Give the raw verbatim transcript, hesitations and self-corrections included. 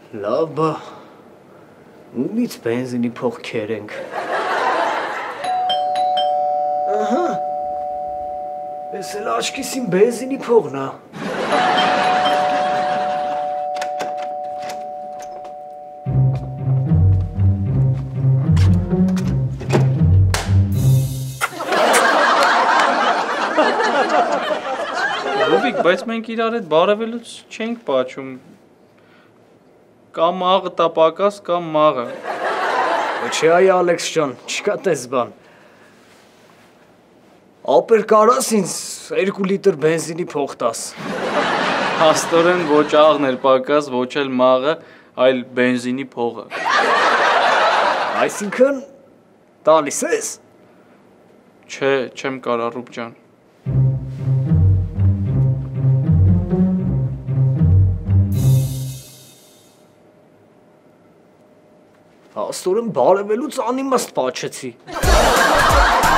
Լավ, բա ումից բենզինի փող քերենք։ Ահա։ Էս էլ աչքիսին բենզինի փողն է։ Ռուբիկ, բայց մենք իրար հետ բարևելուց չենք պաչում։ Կամ աղը տա պակաս, կամ մաղը։ Չէ այ Ալեքս ջան, չկա տես բան։ Ապեր կարաս ինձ երկու լիտր բենզինի փող տաս։ Հաստորեն ոչ աղն էր պակաս, ոչ էլ մաղը, այլ բենզինի փողը։ Այսինքն տալիս ես։ Չէ, չեմ կարա Ռուբ ջան։ Հաստորեն բարևելուց անիմաստ պաչեցի։